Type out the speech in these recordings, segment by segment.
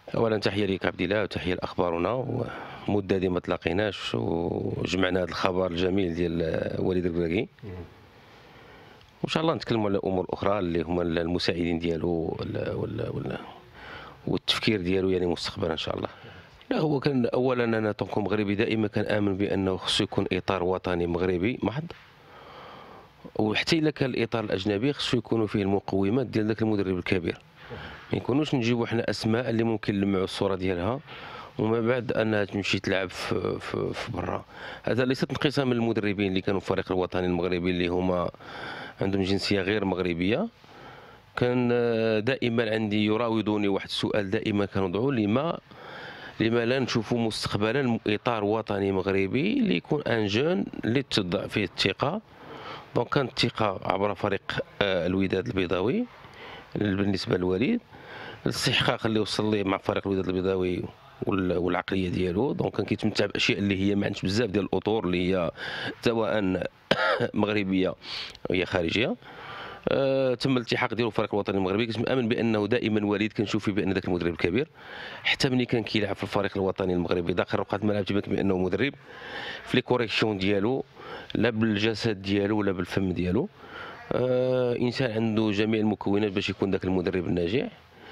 اولا تحيه لك عبد الله وتحيه لاخبارنا. ومده دي ما تلاقيناش وجمعنا هذا الخبر الجميل ديال وليد الكراكي. وان شاء الله نتكلموا على امور اخرى اللي هما المساعدين ديالو والتفكير ديالو يعني مستقبلا ان شاء الله. لا هو كان اولا انا طونكو مغربي دائما كنامن بانه خصو يكون اطار وطني مغربي محض، وحتى الا كان الاطار الاجنبي خصو يكونوا فيه المقومات ديال ذاك المدرب الكبير. ما يكونوش نجيبوا حنا اسماء اللي ممكن نلمعوا الصوره ديالها وما بعد انها تمشي تلعب في برا. هذا ليست نقيصه من المدربين اللي كانوا في الفريق الوطني المغربي اللي هما عندهم جنسيه غير مغربيه. كان دائما عندي يراودوني واحد السؤال دائما كنوضعوا: لما لا نشوفوا مستقبلا اطار وطني مغربي اللي يكون ان جون اللي تضع فيه الثقه. دونك كانت الثقه عبر فريق الوداد البيضاوي بالنسبه للوليد، الاستحقاق اللي وصل ليه مع فريق الوداد البيضاوي والعقليه ديالو. دونك كان كيتمتع باشياء اللي هي ما عندش بزاف ديال الاطور اللي هي سواء مغربيه وهي خارجيه. تم الالتحاق ديالو في الفريق الوطني المغربي. كنت مآمن بانه دائما وليد كنشوف فيه بان ذاك المدرب الكبير، حتى ملي كان كيلعب في الفريق الوطني المغربي داخل رقعه الملعب تيبان بانه مدرب في لي كوريكسيون ديالو، لا بالجسد ديالو ولا بالفم ديالو. انسان عنده جميع المكونات باش يكون ذاك المدرب الناجح.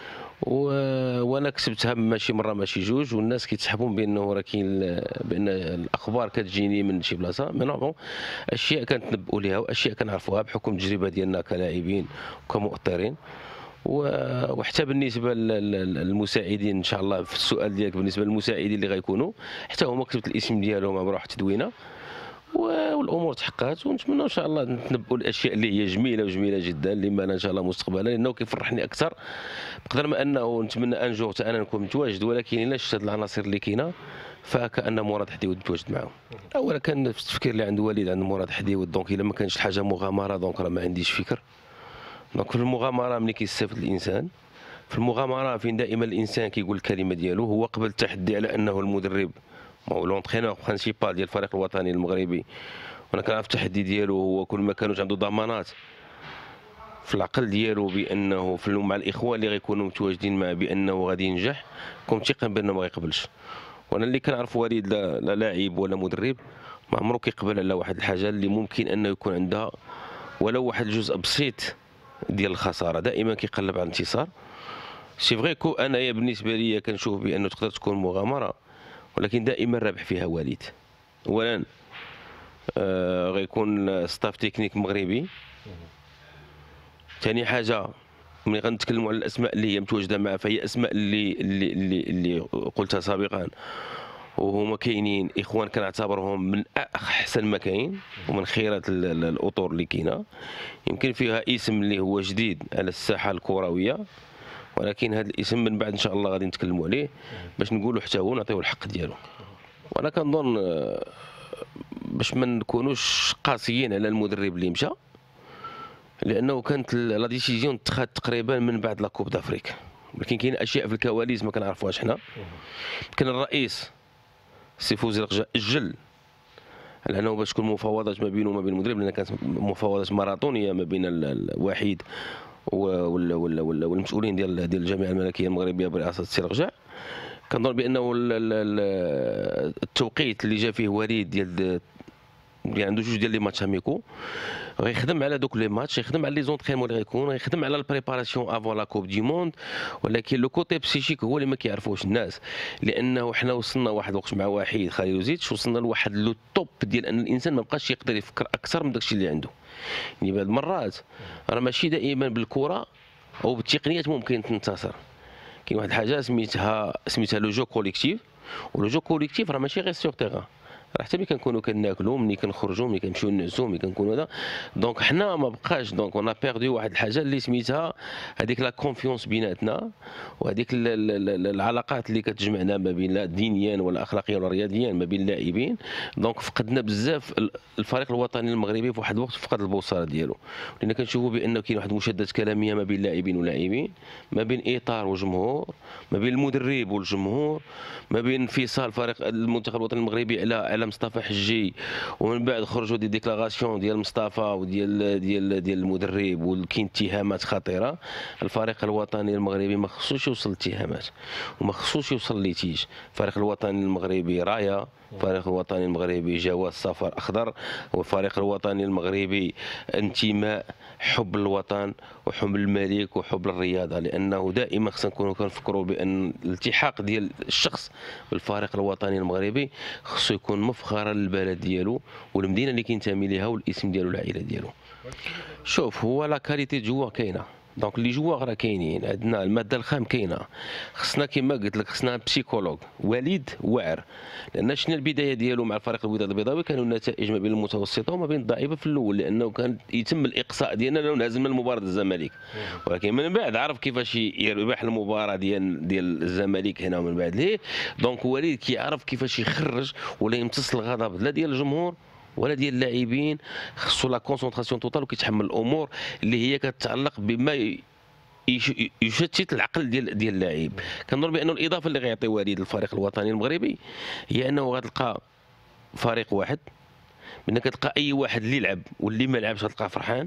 وانا كسبتها ماشي مره ماشي جوج، والناس كيتسحبون بانه راه كاين بان الاخبار كتجيني من شي بلاصه. مي نورمالمون اشياء كنتنبؤوا ليها واشياء كنعرفوها بحكم التجربه ديالنا كلاعبين وكمؤطرين. وحتى بالنسبه للمساعدين ان شاء الله، في السؤال ديالك بالنسبه للمساعدين اللي غيكونوا حتى هما كتبت الاسم ديالهم عبر واحد التدوينه والامور تحققت. ونتمنى ان شاء الله نتنبؤوا الاشياء اللي هي جميله وجميله جدا اللي معنا ان شاء الله مستقبلا، لانه كيفرحني اكثر بقدر ما انه نتمنى ان جور حتى انا نكون متواجد. ولكن الا شفت هذه العناصر اللي كاينه فكان مراد حديود متواجد معهم. اولا كان في التفكير اللي عند وليد عند مراد حديود، دونك الا ما كانش الحاجه مغامره دونك راه ما عنديش فكر. دونك في المغامره ملي كيستافد الانسان، في المغامره فين دائما الانسان كيقول الكلمه ديالو. هو قبل التحدي على انه المدرب هو لونترينور برينسيبال ديال الفريق الوطني المغربي، وانا كنعرف التحدي ديالو هو كل ما كانوش عنده ضمانات في العقل ديالو بانه مع الاخوان اللي غيكونوا متواجدين معه بانه غادي ينجح، كنت متيقن بانه ما غيقبلش. وانا اللي كنعرف وليد لا لاعب ولا مدرب ما عمره كيقبل على واحد الحاجه اللي ممكن انه يكون عندها ولو واحد الجزء بسيط ديال الخساره. دائما كيقلب على الانتصار. سي فري كو انايا بالنسبه لي كنشوف بانه تقدر تكون مغامره، ولكن دائما رابح فيها وليد. اولا غيكون ستاف تكنيك مغربي. ثاني حاجه ملي غنتكلموا على الاسماء اللي هي متواجده معه فهي اسماء اللي قلتها سابقا، وهما كاينين اخوان كنعتبرهم من احسن ما كاين ومن خيرات الاطر اللي كاينه. يمكن فيها اسم اللي هو جديد على الساحه الكرويه، ولكن هذا الاسم من بعد ان شاء الله غادي نتكلموا عليه باش نقولوا حتى هو نعطيو الحق ديالو. وانا كنظن باش ما نكونوش قاسيين على المدرب اللي مشى، لانه كانت لا ديسيزيون اتخذت تقريبا من بعد لا كوب دافريك، ولكن كاين اشياء في الكواليس ما كنعرفوهاش حنا. كان الرئيس سي فوزي الرجاء اجل على انه باش تكون مفاوضات ما بينه وما بين المدرب، لان كانت مفاوضات ماراثونيه ما بين الوحيد والمسؤولين ديال الجامعه الملكيه المغربيه برئاسه السي الرجاء. كنظن بانه التوقيت اللي جا فيه وليد ديال يعني عنده جوج ديال لي ماتش اميكو، غيخدم على دوك لي ماتش، يخدم على لي زونطرينمون اللي غيكون، غيخدم على البريباراسيون افون لا كوب دي موند. ولكن لو كوتي بسيشيك هو اللي ما كيعرفوش الناس، لانه حنا وصلنا واحد الوقت مع وحيد خليل وزيتش وصلنا لواحد لو توب ديال ان الانسان ما بقاش يقدر يفكر اكثر من داكشي اللي عنده. يعني بعض المرات راه ماشي دائما بالكره او بالتقنيات ممكن تنتصر. كاين واحد الحاجه سميتها لو جو كوليكتيف، ولو جو كوليكتيف راه ماشي غير سيغ تيغان، راه حتى ملي كنكونوا كناكلوا، ملي كنخرجوا، ملي كنمشيو نعسوا، ملي كنكونوا هذا. دونك حنا ما بقاش، دونك اون بيردي واحد الحاجه اللي سميتها هذيك لا كونفيونس بيناتنا، وهذيك العلاقات اللي كتجمعنا ما بين لا دينيا ولا اخلاقيا ولا رياضيا ما بين اللاعبين. دونك فقدنا بزاف. الفريق الوطني المغربي في واحد الوقت فقد البوصله ديالو، لان كنشوفوا بانه كاين واحد المشادات كلاميه ما بين لاعبين ولاعبين، ما بين اطار وجمهور، ما بين المدرب والجمهور، ما بين انفصال فريق المنتخب الوطني المغربي على على مصطفى حجي، ومن بعد خرجوا دي ديكلاراسيون ديال مصطفى وديال المدرب وكاين اتهامات خطيره. الفريق الوطني المغربي ما خصوش يوصل اتهامات وما خصوش يوصل ليتيج. الفريق الوطني المغربي رايه، الفريق الوطني المغربي جواز سفر اخضر، والفريق الوطني المغربي انتماء، حب الوطن وحب الملك وحب الرياضه، لانه دائما خصنا نكونوا كنفكروا بان الالتحاق ديال الشخص بالفريق الوطني المغربي خصو يكون مفخرا للبلد ديالو والمدينه اللي كينتمي ليها والاسم ديالو والعائله ديالو. شوف، هو لا كاليتي جوا كاينه، دونك لي جوار راه كاينين عندنا، الماده الخام كاينه، خصنا كما قلت لك خصنا بسيكولوج وليد واعر، لان شفنا البدايه ديالو مع الفريق الوداد البيضاوي كانوا النتائج ما بين المتوسطه وما بين الضعيفه في الاول، لانه كان يتم الاقصاء ديالنا لو نهزمنا المباراه الزمالك، ولكن من بعد عرف كيفاش يربح المباراه ديال الزمالك هنا ومن بعد ليه. دونك وليد كيعرف كيفاش يخرج ولا يمتص الغضب لا ديال الجمهور ولا ديال اللاعبين، خصو لا كونسونطراسيون توتال وكيتحمل الامور اللي هي كتتعلق بما يشتت العقل ديال اللاعب. كنظن بانه الاضافه اللي غيعطي وليد للفريق الوطني المغربي هي انه غتلقى فريق واحد، من كتلقى اي واحد اللي يلعب واللي ما لعبش غتلقاه فرحان،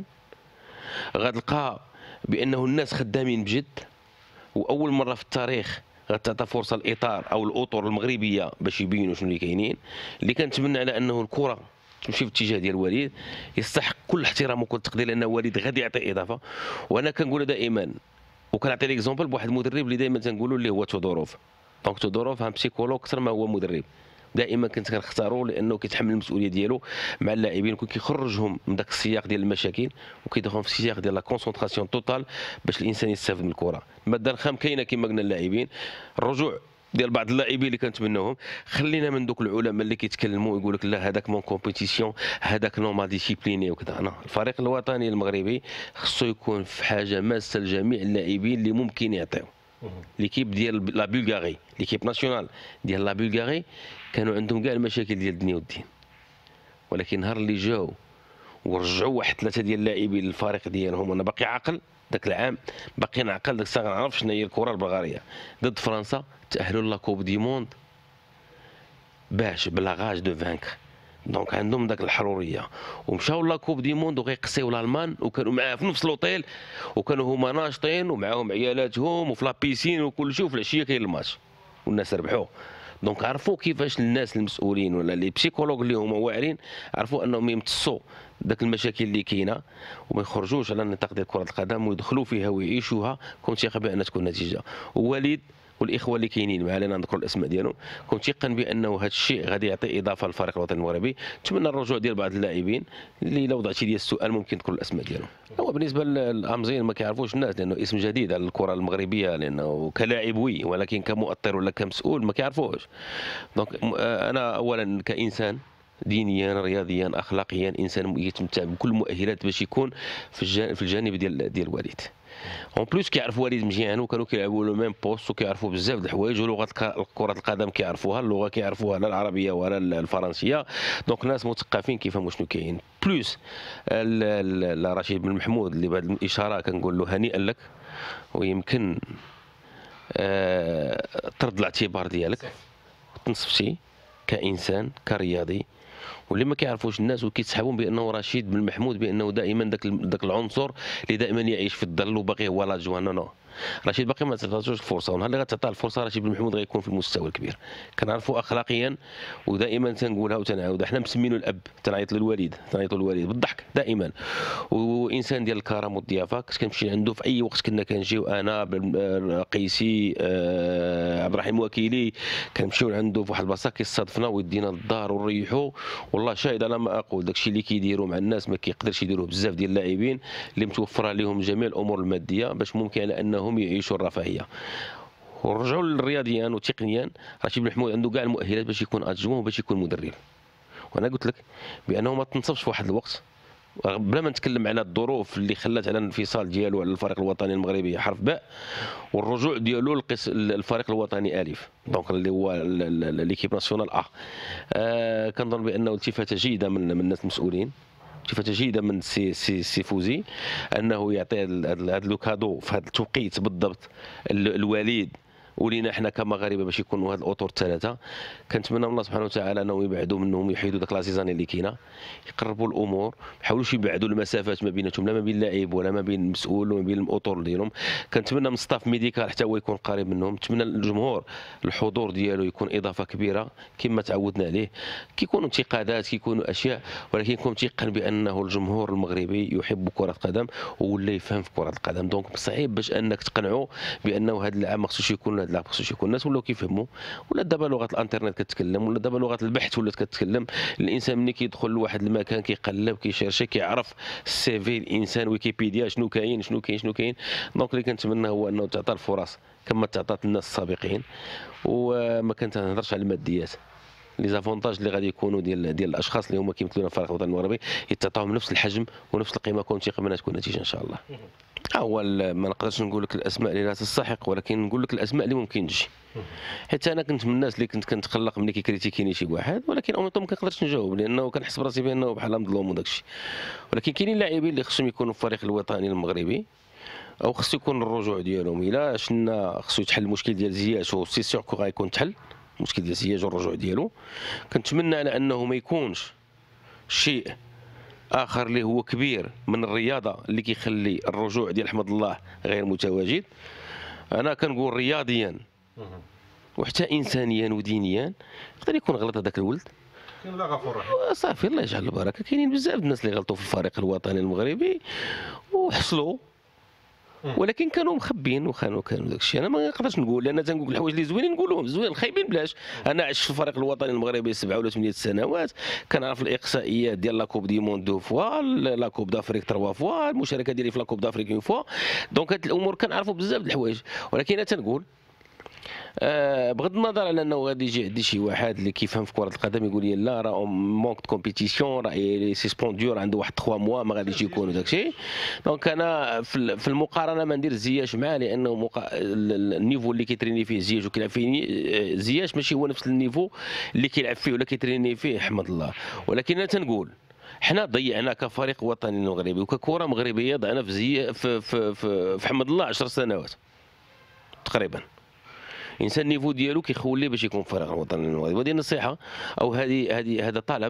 غتلقى بانه الناس خدامين بجد، واول مره في التاريخ غتعطى فرصه الاطار او الاطر المغربيه باش يبينوا شنو اللي كاينين. اللي كنتمنى على انه الكره تمشي في الاتجاه ديال وليد، يستحق كل احترام وكل تقدير لان وليد غادي يعطي اضافه. وانا كنقول دائما وكنعطي ليكزومبل بواحد المدرب اللي دائما تنقولوا اللي هو تودوروف. دونك تودوروف هم بسيكولوج اكثر ما هو مدرب، دائما كنت كنختاروا لانه كيتحمل المسؤوليه ديالو مع اللاعبين وكيخرجهم من ذاك السياق ديال المشاكل وكيدخلهم في السياق ديال لا كونسونطراسيون توتال باش الانسان يستافد من الكره. الماده الخام كاينه كما قلنا اللاعبين، الرجوع ديال بعض اللاعبين اللي كنتمناوهم، خلينا من دوك العلماء اللي كيتكلموا يقول لك لا هذاك مون كومبيتيسيون هذاك نو ما ديسيبليني وكذا. انا الفريق الوطني المغربي خصو يكون في حاجه ماسه لجميع اللاعبين اللي ممكن يعطيو. ليكيب ديال لا بلغاري، ليكيب ناسيونال ديال لا بلغاري كانوا عندهم كاع المشاكل ديال الدنيا والدين، ولكن نهار اللي جاو ورجعوا واحد 3 ديال اللاعبين للفريق ديالهم، وانا باقي عاقل ذاك العام، باقي نعقل داك الساعه غنعرف شنو هي الكره البلغاريه ضد فرنسا، تاهلوا لا كوب دي موند باش بلاغاج دو فانكر. دونك عندهم ذاك الحروريه ومشاو لا كوب دي موند وغيقسيو الالمان وكانوا معاه في نفس لوطيل وكانوا هما ناشطين ومعاهم عيالاتهم وفي لابيسين وكل شيء، وفي العشيه كاين الماتش والناس ربحوا. دونك عرفوا كيفاش الناس المسؤولين ولا لي بسيكولوج اللي هما واعرين عرفوا انهم يمتصوا ذاك المشاكل اللي كاينه وما يخرجوش على النطاق ديال كره القدم ويدخلوا فيها ويعيشوها. كنت ثقه بان تكون نتيجه. ووليد والاخوه اللي كاينين ما علينا نذكروا الاسماء ديالهم، كنت ثقا بانه هذا الشيء غادي يعطي اضافه للفريق الوطني المغربي. نتمنى الرجوع ديال بعض اللاعبين اللي لو وضعتي لي السؤال ممكن تذكر الاسماء ديالهم. هو بالنسبه للامزين ما كيعرفوش الناس لانه اسم جديد على الكره المغربيه، لانه كلاعب وي ولكن كمؤطر ولا كمسؤول ما كيعرفوش. دونك انا اولا كانسان دينيا رياضيا اخلاقيا انسان يتمتع بكل المؤهلات باش يكون في الجانب ديال وليد. اون بليس كيعرف وليد مزيان وكانوا كيلعبوا لو ميم بوست وكيعرفوا بزاف د الحوايج، ولغه كره القدم كيعرفوها، اللغه كيعرفوها لا العربيه ولا الفرنسيه. دونك ناس مثقفين كيفهموا شنو كاين. بليس رشيد بن محمود اللي بهذه الاشاره كنقول له هنيئا لك، ويمكن طرد الاعتبار ديالك تنصفتي كانسان كرياضي، واللي ما كيعرفوش الناس وكيتسحبون بانه رشيد بن محمود بانه دائما ذاك العنصر اللي دائما يعيش في الظل وباقي هو لا جوان. نو رشيد باقي ما تعطاتوش الفرصه، ونهار اللي غتعطى الفرصه رشيد بن محمود غيكون في المستوى الكبير. كنعرفوا اخلاقيا ودائما تنقولها وتنعاودها، حنا مسمينو الاب، تنعيط للوالد بالضحك دائما، وانسان ديال الكرم والضيافه. كنت كنمشي عنده في اي وقت كنا كنجيو انا قيسي عبد الرحيم وكيلي، كنمشيو عنده في واحد البلاصه كيصادفنا ويدينا للدار ونريحوا. والله شاهد على ما اقول، داكشي اللي كيديروا مع الناس ما كيقدرش يديروه بزاف ديال اللاعبين اللي متوفره لهم جميع الامور الماديه باش ممكن على انهم يعيشوا الرفاهيه. ورجعوا للرياضيا وتقنيا، رشيد بن محمود عنده كاع المؤهلات باش يكون ادجوون وباش يكون مدرب. وانا قلت لك بانه ما تنصبش في واحد الوقت بلا ما نتكلم على الظروف اللي خلات على الانفصال ديالو على الفريق الوطني المغربي حرف باء، والرجوع ديالو للفريق الوطني الف، دونك اللي هو ليكيب ناسيونال كنظن بانه التفاته جيده من الناس المسؤولين، التفاته جيده من سي فوزي انه يعطي هذا لو كادو في هذا التوقيت بالضبط الوليد ولينا حنا كمغاربه باش يكونوا هاد الاطر الثلاثه. كنتمنى من الله سبحانه وتعالى انهم يبعدوا منهم، يحيدوا داك لازيزاني اللي كاينه، يقربوا الامور، ما يحاولوش يبعدوا المسافات ما بيناتهم، لا ما بين اللاعب ولا ما بين المسؤول وما بين الاطر ديالهم. كنتمنى من الستاف ميديكال حتى هو يكون قريب منهم. نتمنى الجمهور الحضور ديالو يكون اضافه كبيره كما تعودنا عليه. كيكونوا انتقادات، كيكونوا اشياء، ولكن يكون متيقن بانه الجمهور المغربي يحب كره القدم ولا يفهم في كره القدم. دونك صعيب باش انك تقنعوا بانه هذا اللاعب ما خصوش يكون، هذا اللاعب ما خصوش يكون. الناس ولاو كيفهموا، ولا دابا لغه الانترنت كتكلم، ولا دابا لغه البحث ولات كتكلم. الانسان ملي كيدخل لواحد المكان كيقلب كيشيرشي كيعرف السي في الانسان، ويكيبيديا شنو كاين شنو كاين شنو كاين. دونك اللي كنتمنى هو انه تعطى الفرص كما تعطات الناس السابقين، وما كنتهضرش على الماديات. لي زافونتاج اللي غادي يكونوا ديال الاشخاص اللي هما كيمثلونا في الفريق الوطني المغربي يتعطاهم نفس الحجم ونفس القيمه، كون تيقن منها تكون نتيجه ان شاء الله. هو ما نقدرش نقول لك الاسماء اللي لا تستحق، ولكن نقول لك الاسماء اللي ممكن تجي. حيت انا كنت من الناس اللي كنت كنتقلق ملي كيكريتيكيني شي واحد، ولكن اون ما كنقدرش نجاوب لانه كنحس براسي بانه بحال مظلوم وداك الشيء. ولكن كاينين لاعبين اللي خصهم يكونوا في الفريق الوطني المغربي، او خصو يكون الرجوع ديالهم. الا شفنا خصو يتحل المشكل ديال زياش، وسي سيغ كو غيكون تحل المشكل ديال زياش والرجوع ديالو. كنتمنى على انه ما يكونش شيء اخر اللي هو كبير من الرياضه اللي كيخلي الرجوع ديال احمد الله غير متواجد. انا كنقول رياضيا وحتى انسانيا ودينيا يقدر يكون غلط هذاك الولد، لا غفور رحيم، صافي الله يجعل البركه. كاينين بزاف الناس اللي غلطوا في الفريق الوطني المغربي وحصلوا، ولكن كانوا مخبين وكانوا داك الشيء. انا ما نقدرش نقول، لان تنقول الحوايج اللي زوينين نقولهم، زوين الخايبين بلاش. انا عشت في الفريق الوطني المغربي 7 ولا 8 سنوات، كنعرف الاقصائيات ديال لاكوب دي موند 2 فوا، لاكوب دافريك 3 فوا، المشاركه ديالي في لاكوب دافريك 1 فوا. دونك هاد الامور كنعرفوا بزاف د الحوايج. ولكن انا تنقول بغض النظر على انه غادي يجي عندي شي واحد اللي كيفهم في كره القدم يقول لي لا راه مونك دو كومبيتيسيون، راه لي سيسبوندور عنده واحد 3 موا ما غاديش يكونوا داك الشيء. دونك انا في المقارنه ما ندير زياش معاه، لانه النيفو اللي كيتريني فيه زياش وكيلعب فيه زياش ماشي هو نفس النيفو اللي كيلعب فيه ولا كيتريني فيه احمد الله. ولكن انا تنقول حنا ضيعنا كفريق وطني مغربي وككره مغربيه ضعنا في احمد الله 10 سنوات تقريبا. الانسان النيفو ديالو كيخوليه باش يكون في الفريق الوطني المغربي. وهذه نصيحه او هذا طلب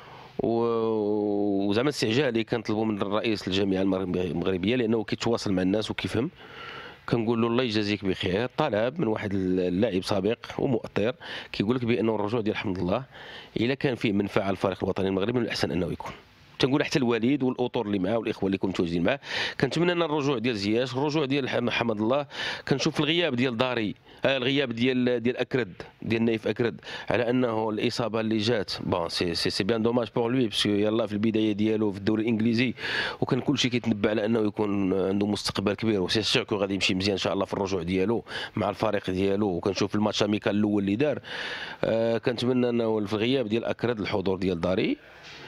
وزعما استعجال اللي كنطلبوا من الرئيس الجامعه المغربيه، لانه كيتواصل مع الناس وكيفهم. كنقول له الله يجازيك بخير. طلب من واحد اللاعب سابق ومؤطر كيقول لك بانه الرجوع ديال حمد الله الا كان فيه منفعه للفريق الوطني المغربي من الاحسن انه يكون. تنقول حتى الوالد والاطر اللي معاه والاخوه اللي يكونوا متواجدين معاه. كنتمنى ان الرجوع ديال زياش، الرجوع ديال حمد الله. كنشوف الغياب ديال داري، الغياب ديال اكرد، ديال نايف اكرد، على انه الاصابه اللي جات بون سي بيان دوماج بور لوي، باسكو يلاه في البدايه ديالو في الدوري الانجليزي وكان كلشي كيتنبأ على انه يكون عنده مستقبل كبير، وسي سيغ كو غادي يمشي مزيان ان شاء الله في الرجوع ديالو مع الفريق ديالو. وكنشوف الماتش اميكال الاول اللي دار. كنتمنى انه في الغياب ديال اكرد الحضور ديال داري.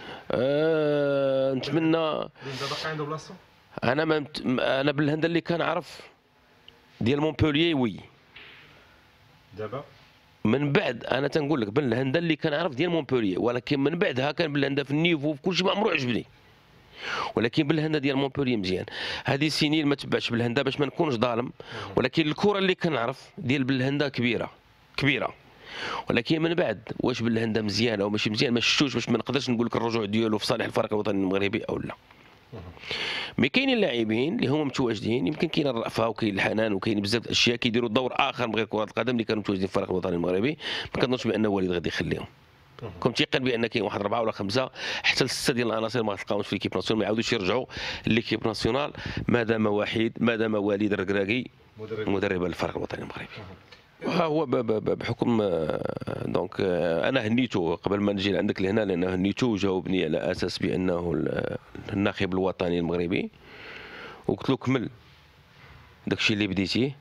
نتمنى دابا باقي عنده بلاصتو. انا بالهندا اللي كنعرف ديال مونبوليي وي. دابا من بعد انا تنقول لك بالهندا اللي كنعرف ديال مونبوليي، ولكن من بعدها كان بالهندا في النيفو في كلشي ما عمرو عجبني. ولكن بالهندا ديال مونبوليي مزيان. هذه السنين ما تبعش بالهندا باش ما نكونش ظالم، ولكن الكره اللي كنعرف ديال بالهندا كبيره. ولكن من بعد واش بالهندا مزيان او ماشي مزيان ما شفتوش، باش ما نقدرش نقول لك الرجوع ديالو في صالح الفريق الوطني المغربي او لا. مي كاينين لاعبين اللي هما متواجدين، يمكن كاين الرأفه وكاين الحنان وكاين بزاف د الاشياء كيديروا دور اخر من غير كره القدم اللي كانوا متواجدين في الفريق الوطني المغربي. ما كنظنش بان والد غادي يخليهم. كنت تيقن بان كاين واحد 4 ولا 5 حتى ل6 ديال العناصر ما غتلقاهمش في ليكيب ناسيونال، ما يعاودوش يرجعوا ليكيب ناسيونال مادام والد الركراكي مدرب الفريق الوطني المغربي. هو بحكم دونك انا هنيته قبل ما نجي لعندك لهنا، لانه هنيته وجاوبني على اساس بانه الناخب الوطني المغربي، وقلت له كمل داكشي اللي بديتيه.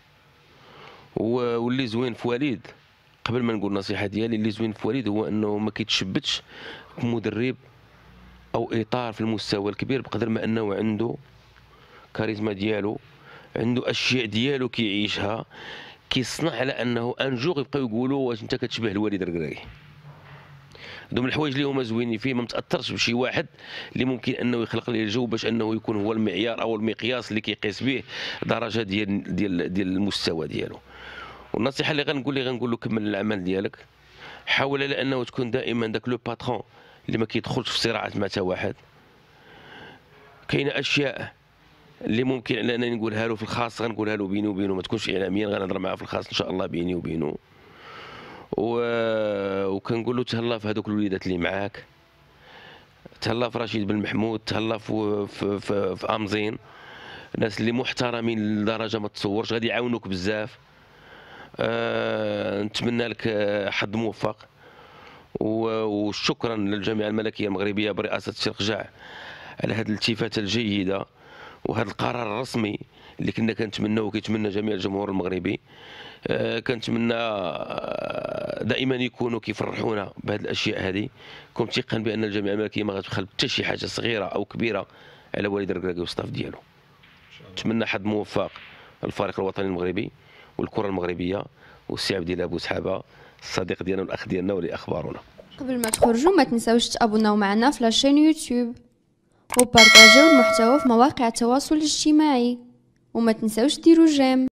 واللي زوين في وليد قبل ما نقول النصيحه ديالي، اللي زوين في وليد هو انه ما كيتشبتش بمدرب او اطار في المستوى الكبير، بقدر ما انه عنده كاريزما ديالو، عنده اشياء ديالو كيعيشها، كيصنع على انه ان جوغ يبقاو يقولوا واش انت كتشبه الوالد الركراكي. هادو من الحوايج اللي هما زوينين فيه. ما متاثرش بشي واحد اللي ممكن انه يخلق ليه الجو باش انه يكون هو المعيار او المقياس اللي كيقيس به درجه ديال المستوى ديالو. والنصيحه اللي غنقول له كمل العمل ديالك، حاول على انه تكون دائما داك لو باترون اللي ما كيدخلش في صراعات مع حتى واحد. كاينه اشياء اللي ممكن انني نقولها له في الخاص غنقولها له بيني وبينه، ما تكونش اعلاميا، غنهضر معاه في الخاص ان شاء الله بيني وبينه. وكنقول له تهلا في هذوك الوليدات اللي معاك، تهلا في رشيد بن محمود، تهلا في امزين، ناس اللي محترمين لدرجه ما تصورش، غادي يعاونوك بزاف. نتمنى لك حظ موفق، وشكرا للجامعه الملكيه المغربيه برئاسه الشيخ جاع على هذه الالتفاته الجيده وهذا القرار الرسمي اللي كنا كنتمناوه وكيتمنى جميع الجمهور المغربي. كنتمنى دائما يكونوا كيفرحونا بهذه الاشياء هذه. كنت ثقا بان الجامعه الملكيه ما غتبخل حتى شي حاجه صغيره او كبيره على والد الركراكي والستاف ديالو. نتمنى حظ موفق الفريق الوطني المغربي والكره المغربيه والسي عبد الله بوسحابه الصديق ديالنا والاخ ديالنا واللي اخبارنا. قبل ما تخرجوا ما تنساوش تابوناو معنا في لاشين يوتيوب وبارطاجيو المحتوى في مواقع التواصل الاجتماعي، وما تنساوش ديروا جيم.